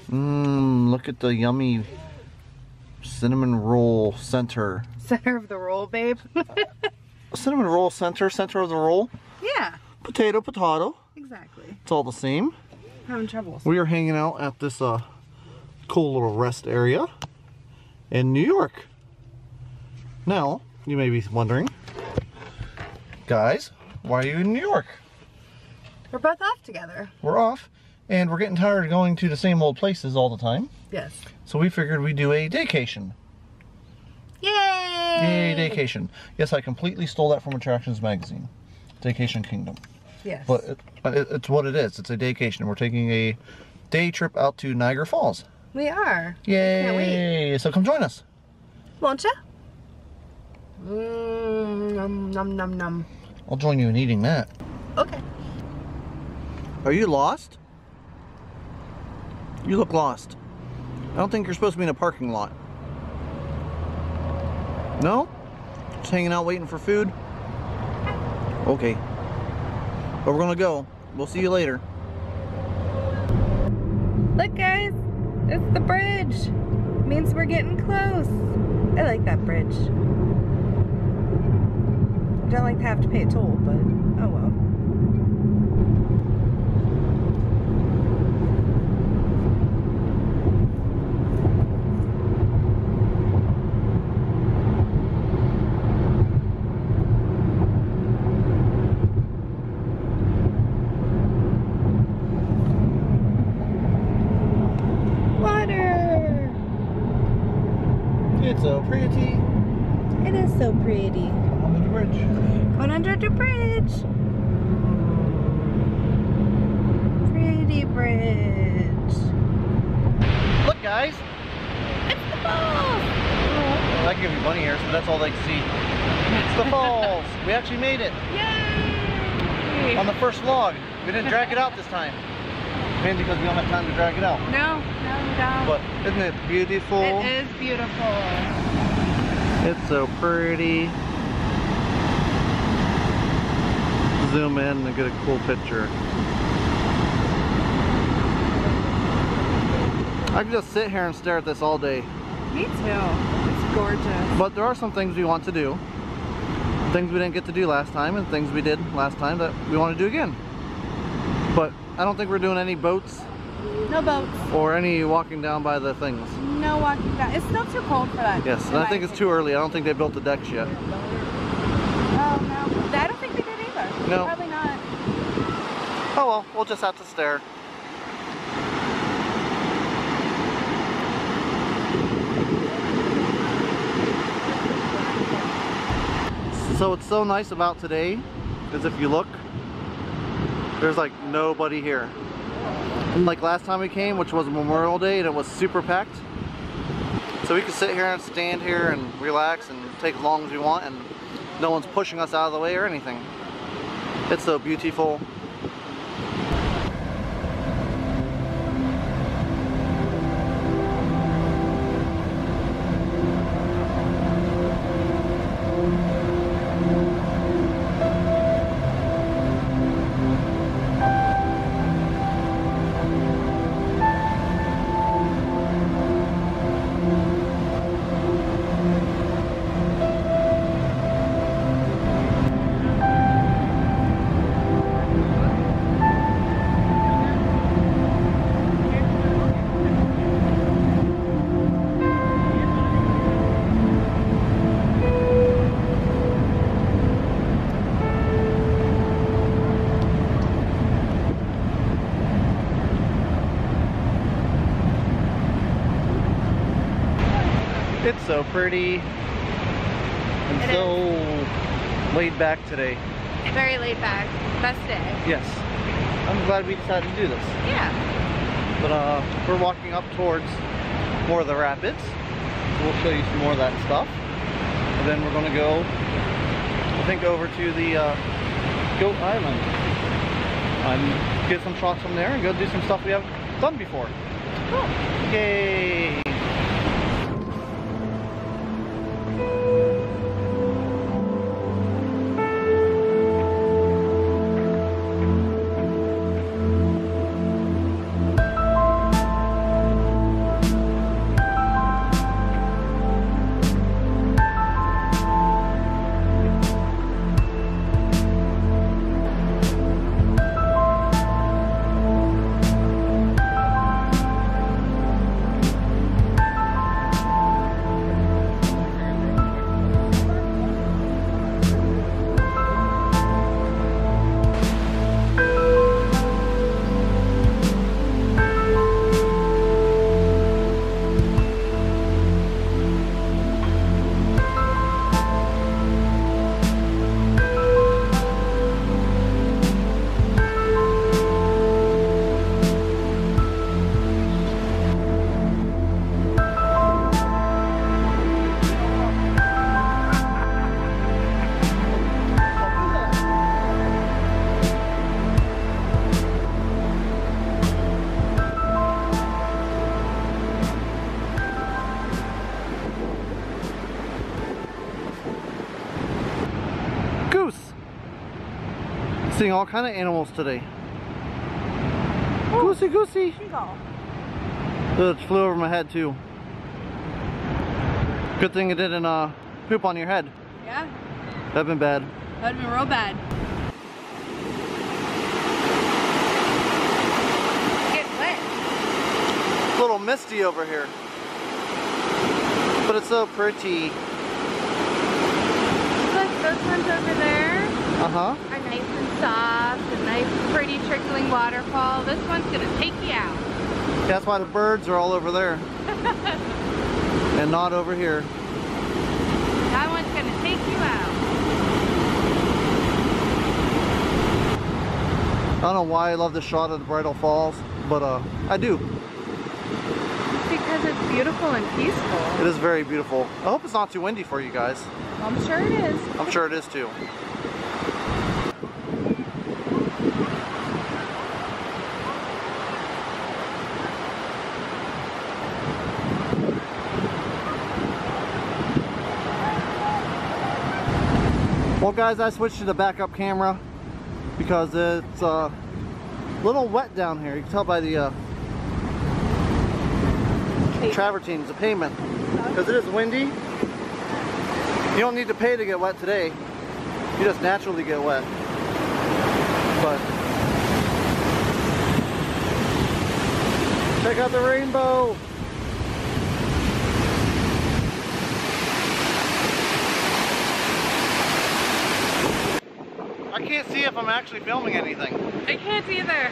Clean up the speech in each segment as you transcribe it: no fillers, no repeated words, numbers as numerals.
Look at the yummy cinnamon roll center. Center of the roll, babe. Cinnamon roll center of the roll. Yeah. Potato, potato. Exactly. It's all the same. Having trouble. We are hanging out at this cool little rest area in New York. Now, you may be wondering, guys, why are you in New York? We're both off together. We're off, and we're getting tired of going to the same old places all the time. Yes. So we figured we'd do a daycation. Yay! Yay, daycation. Yes, I completely stole that from Attractions Magazine. Daycation Kingdom. Yes. But it's what it is. It's a daycation. We're taking a day trip out to Niagara Falls. We are. Yay! Can't wait. So come join us. Won't ya? Num num num num. I'll join you in eating that. Okay. Are you lost? You look lost. I don't think you're supposed to be in a parking lot. No? Just hanging out waiting for food? Okay. But we're gonna go. We'll see you later. Look, guys. It's the bridge. Means we're getting close. I like that bridge. I don't like to have to pay a toll, but oh well. It's so pretty. It is so pretty. Under the bridge. Going under the bridge. Pretty bridge. Look, guys. It's the falls. I can give you bunny ears, but that's all they can see. It's the falls. We actually made it. Yay! On the first vlog. We didn't drag it out this time. Maybe because we don't have time to drag it out. No, we don't. But isn't it beautiful? It is beautiful. It's so pretty. Zoom in and get a cool picture. I could just sit here and stare at this all day. Me too. It's gorgeous. But there are some things we want to do. Things we didn't get to do last time and things we did last time that we want to do again. But I don't think we're doing any boats. No boats. Or any walking down by the things. No walking down. It's still too cold for that. Yes, and I think it's too early. I don't think they built the decks yet. Oh, no. I don't think they did either. No. Probably not. Oh well, we'll just have to stare. So what's so nice about today is if you look, there's like nobody here. And like last time we came, which was Memorial Day, and it was super packed. So we can sit here and stand here and relax and take as long as we want, and no one's pushing us out of the way or anything. It's so beautiful. It's so pretty and It so laid back today. Very laid back. Best day. Yes. I'm glad we decided to do this. Yeah. But we're walking up towards more of the rapids. We'll show you some more of that stuff. And then we're going to go, I think, over to the Goat Island. And get some shots from there and go do some stuff we haven't done before. Cool. Yay! Seeing all kind of animals today. Goosey, goosey. Seagull. It flew over my head too. Good thing it didn't poop on your head. Yeah. That'd been bad. That'd been real bad. Get wet. It's a little misty over here. But it's so pretty. Look, those ones over there Uh-huh. are nice and soft, a nice pretty trickling waterfall. This one's gonna take you out. That's why the birds are all over there. And not over here. That one's gonna take you out. I don't know why I love the shot of the Bridal Falls, but I do. Because it's beautiful and peaceful. It is very beautiful. I hope it's not too windy for you guys. I'm sure it is. I'm sure it is too. Well guys, I switched to the backup camera because it's a little wet down here. You can tell by the travertines, the pavement. Because it is windy. You don't need to pay to get wet today. You just naturally get wet. But check out the rainbow. I can't see if I'm actually filming anything. I can't either.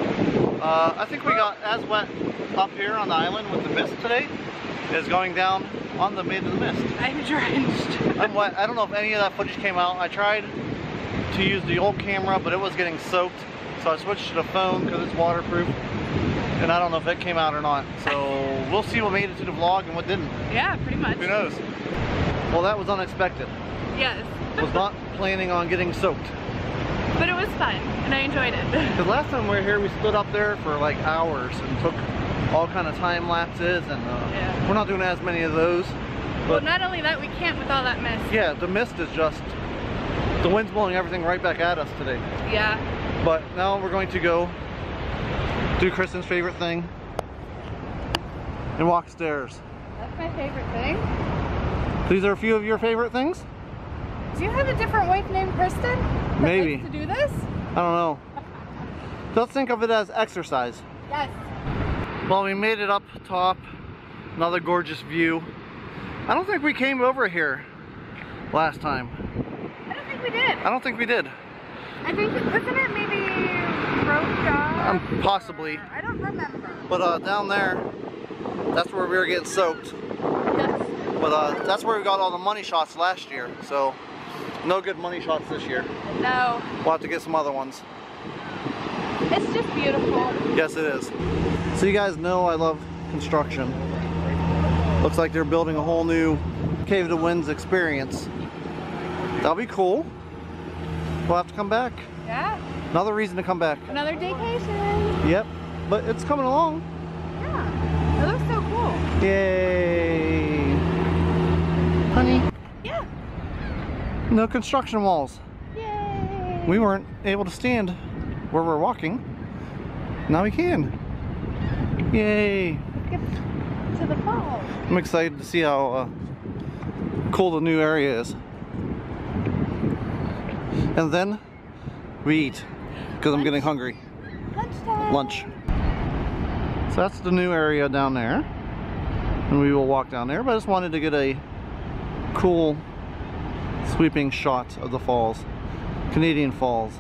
I think we got as wet up here on the island with the mist today as going down on the mid of the mist. I'm drenched. I'm wet. I don't know if any of that footage came out. I tried to use the old camera, but it was getting soaked. So I switched to the phone because it's waterproof. And I don't know if it came out or not. So we'll see what made it to the vlog and what didn't. Yeah, pretty much. Who knows? Well, that was unexpected. Yes. Was not planning on getting soaked. But it was fun, and I enjoyed it. Because last time we were here, we stood up there for like hours and took all kind of time lapses, and Yeah. we're not doing as many of those. Well, not only that, we can't with all that mist. Yeah, the mist is just, the wind's blowing everything right back at us today. Yeah. But now we're going to go do Kristen's favorite thing and walk stairs. That's my favorite thing. These are a few of your favorite things? Do you have a different wife named Kristen? That Maybe. likes to do this? I don't know. Just think of it as exercise. Yes. Well, we made it up top. Another gorgeous view. I don't think we came over here last time. I don't think we did. I don't think we did. I think, wasn't it maybe Road Possibly. I don't remember. But down there, that's where we were getting soaked. Yes. But that's where we got all the money shots last year. So no good money shots this year. No. We'll have to get some other ones. It's just beautiful. Yes, it is. So you guys know I love construction. Looks like they're building a whole new Cave of the Winds experience. That'll be cool. We'll have to come back. Yeah. Another reason to come back. Another vacation. Yep, but it's coming along. Yeah. It looks so cool. Yay. Honey, Yeah. no construction walls. Yay. We weren't able to stand where we're walking. Now we can. Yay. Let's get to the falls. I'm excited to see how cool the new area is. And then we eat because I'm getting hungry. Lunchtime. Lunch. So that's the new area down there. And we will walk down there, but I just wanted to get a cool sweeping shot of the falls. Canadian Falls.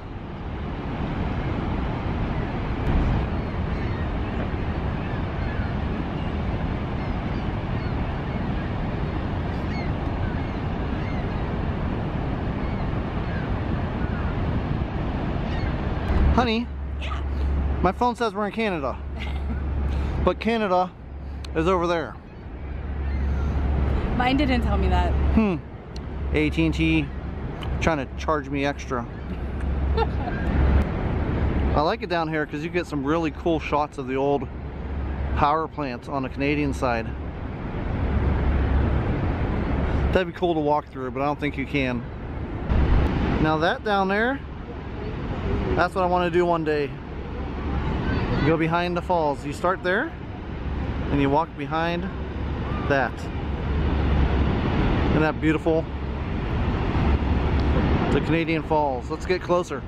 Honey, Yeah. my phone says we're in Canada, but Canada is over there. Mine didn't tell me that. AT&T trying to charge me extra. I like it down here because you get some really cool shots of the old power plants on the Canadian side. That'd be cool to walk through, but I don't think you can. Now that down there That's what I want to do one day. Go behind the falls. You start there and you walk behind that. Isn't that beautiful? The Canadian Falls. Let's get closer.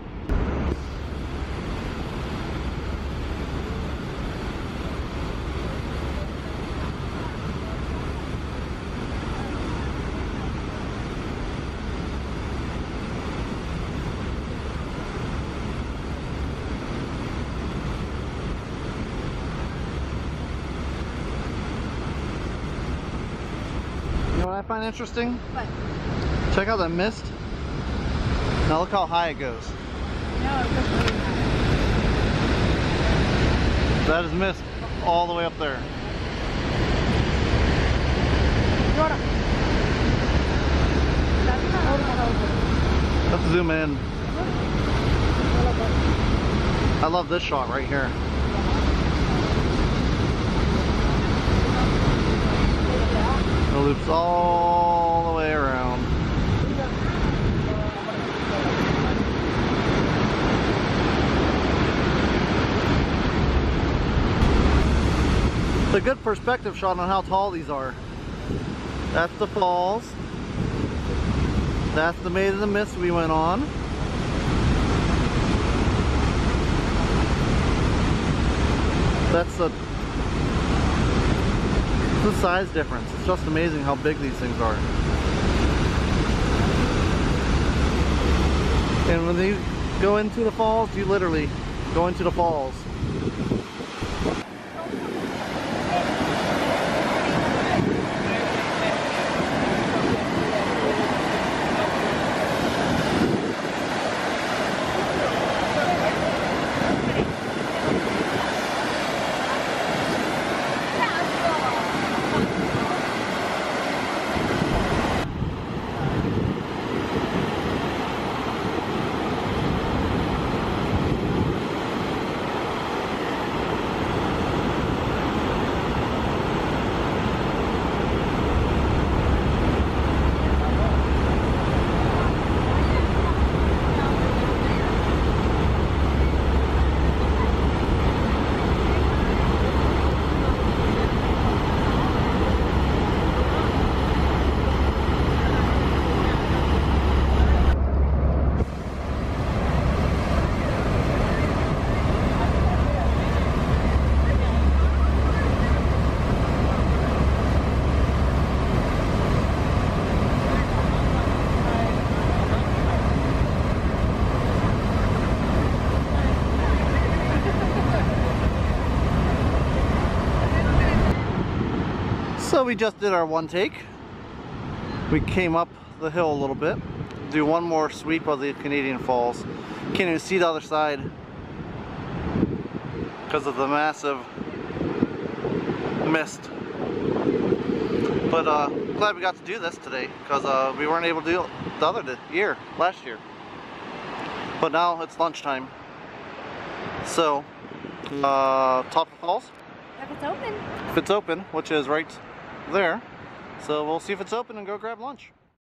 You know what I find interesting? What? Check out that mist. Now look how high it goes. No, it's just really high. That is mist all the way up there. Let's zoom in. I love this shot right here. It loops all the way around. It's a good perspective shot on how tall these are. That's the falls. That's the Maid of the Mist we went on. That's the size difference. It's just amazing how big these things are. And when you go into the falls, you literally go into the falls. So we just did our one take. We came up the hill a little bit. Do one more sweep of the Canadian Falls. Can't even see the other side because of the massive mist. But glad we got to do this today because we weren't able to do it the other last year. But now it's lunchtime. So, top of the falls? If it's open. If it's open, which is right there. So we'll see if it's open and go grab lunch.